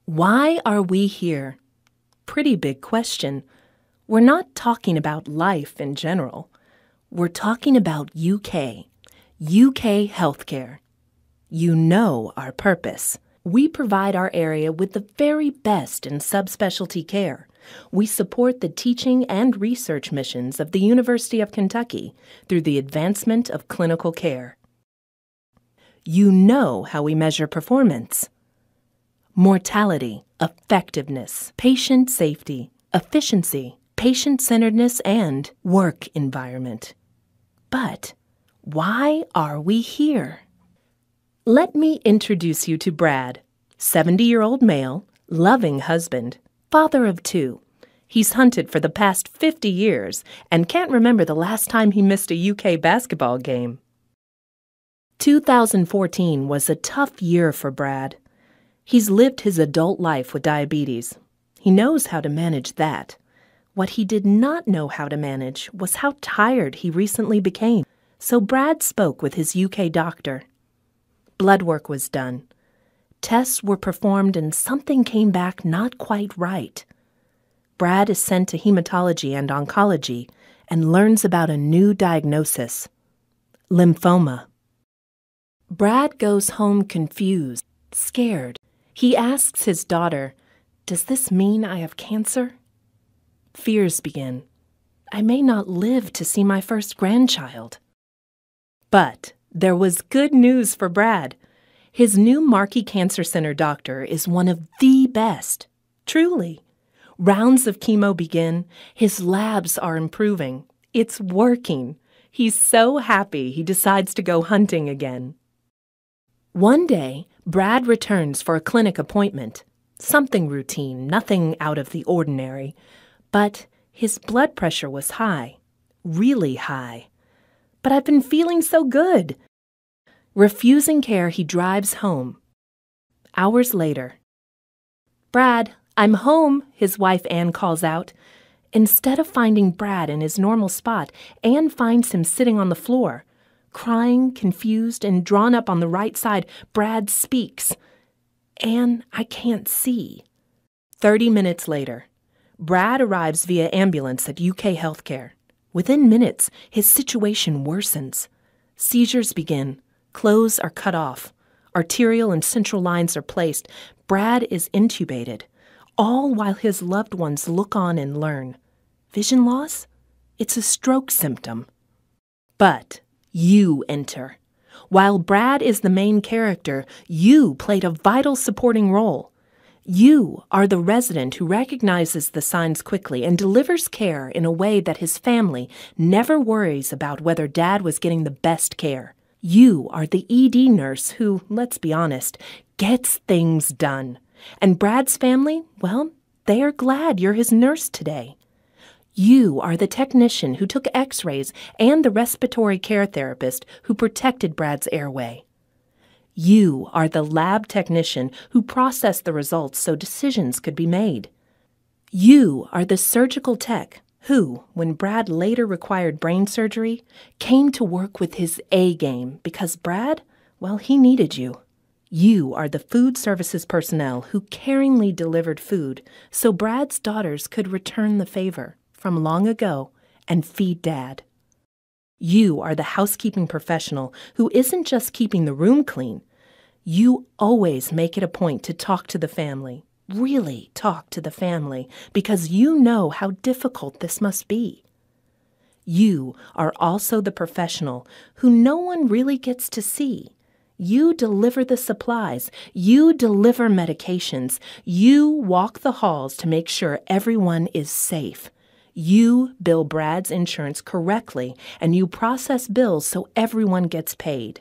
Why are we here? Pretty big question. We're not talking about life in general. We're talking about UK healthcare. You know our purpose. We provide our area with the very best in subspecialty care. We support the teaching and research missions of the University of Kentucky through the advancement of clinical care. You know how we measure performance. Mortality, effectiveness, patient safety, efficiency, patient-centeredness, and work environment. But why are we here? Let me introduce you to Brad, 70-year-old male, loving husband, father of 2. He's hunted for the past 50 years and can't remember the last time he missed a UK basketball game. 2014 was a tough year for Brad. He's lived his adult life with diabetes. He knows how to manage that. What he did not know how to manage was how tired he recently became. So Brad spoke with his UK doctor. Blood work was done. Tests were performed and something came back not quite right. Brad is sent to hematology and oncology and learns about a new diagnosis: lymphoma. Brad goes home confused, scared. He asks his daughter, "Does this mean I have cancer?" Fears begin. I may not live to see my first grandchild. But there was good news for Brad. His new Markey Cancer Center doctor is one of the best. Truly. Rounds of chemo begin. His labs are improving. It's working. He's so happy he decides to go hunting again. One day, Brad returns for a clinic appointment. Something routine, nothing out of the ordinary. But his blood pressure was high, really high. But I've been feeling so good. Refusing care, he drives home. Hours later. "Brad, I'm home," his wife Ann calls out. Instead of finding Brad in his normal spot, Ann finds him sitting on the floor. Crying, confused, and drawn up on the right side, Brad speaks. "Ann, I can't see." 30 minutes later. Brad arrives via ambulance at UK Healthcare. Within minutes, his situation worsens. Seizures begin. Clothes are cut off. Arterial and central lines are placed. Brad is intubated, all while his loved ones look on and learn. Vision loss? It's a stroke symptom. But you enter. While Brad is the main character, you played a vital supporting role. You are the resident who recognizes the signs quickly and delivers care in a way that his family never worries about whether Dad was getting the best care. You are the ED nurse who, let's be honest, gets things done. And Brad's family, well, they are glad you're his nurse today. You are the technician who took x-rays and the respiratory care therapist who protected Brad's airway. You are the lab technician who processed the results so decisions could be made. You are the surgical tech who, when Brad later required brain surgery, came to work with his A-game because Brad, well, he needed you. You are the food services personnel who caringly delivered food so Brad's daughters could return the favor from long ago and feed Dad. You are the housekeeping professional who isn't just keeping the room clean. You always make it a point to talk to the family, really talk to the family, because you know how difficult this must be. You are also the professional who no one really gets to see. You deliver the supplies. You deliver medications. You walk the halls to make sure everyone is safe. You bill Brad's insurance correctly, and you process bills so everyone gets paid.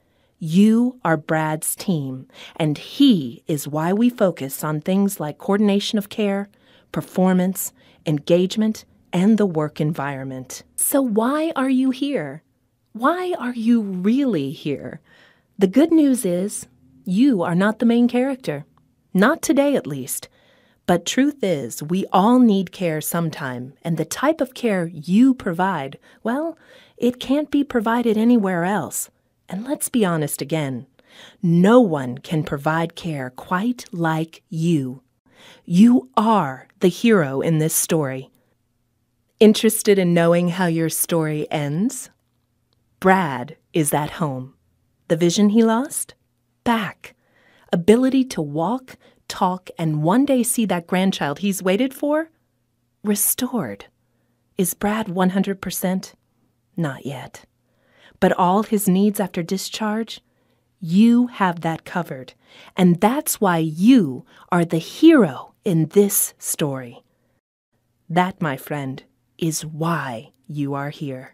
You are Brad's team, and he is why we focus on things like coordination of care, performance, engagement, and the work environment. So why are you here? Why are you really here? The good news is, you are not the main character. Not today, at least. But truth is, we all need care sometime, and the type of care you provide, well, it can't be provided anywhere else. And let's be honest again, No one can provide care quite like you. You are the hero in this story. Interested in knowing how your story ends? Brad is at home. The vision he lost? Back. Ability to walk, talk, and one day see that grandchild he's waited for? Restored. Is Brad 100%? Not yet. But all his needs after discharge? You have that covered. And that's why you are the hero in this story. That, my friend, is why you are here.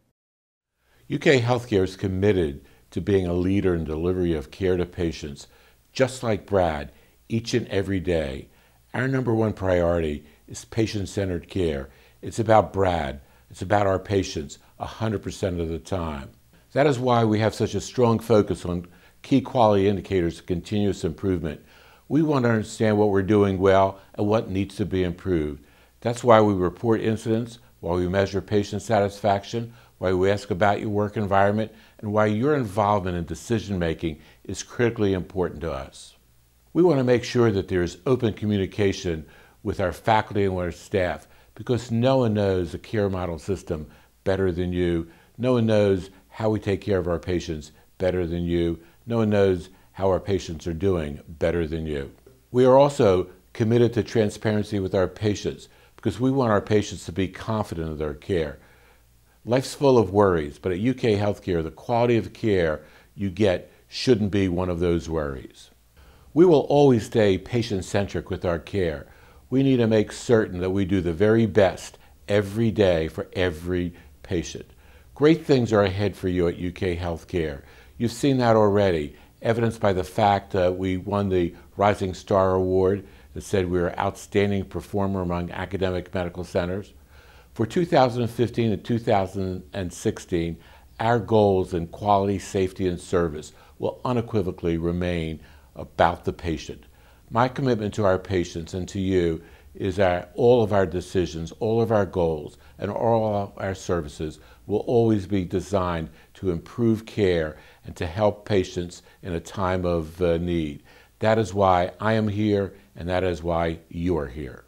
UK Healthcare is committed to being a leader in delivery of care to patients, just like Brad, each and every day. Our number one priority is patient-centered care. It's about Brad. It's about our patients 100% of the time. That is why we have such a strong focus on key quality indicators of continuous improvement. We want to understand what we're doing well and what needs to be improved. That's why we report incidents, why we measure patient satisfaction, why we ask about your work environment, and why your involvement in decision-making is critically important to us. We want to make sure that there is open communication with our faculty and with our staff, because no one knows the care model system better than you. No one knows how we take care of our patients better than you. No one knows how our patients are doing better than you. We are also committed to transparency with our patients, because we want our patients to be confident of their care. Life's full of worries, but at UK Healthcare, the quality of care you get shouldn't be one of those worries. We will always stay patient-centric with our care. We need to make certain that we do the very best every day for every patient. Great things are ahead for you at UK Healthcare. You've seen that already, evidenced by the fact that we won the Rising Star Award that said we were outstanding performer among academic medical centers. For 2015 and 2016, our goals in quality, safety, and service will unequivocally remain about the patient. My commitment to our patients and to you is that all of our decisions, all of our goals, and all of our services will always be designed to improve care and to help patients in a time of need. That is why I am here, and that is why you are here.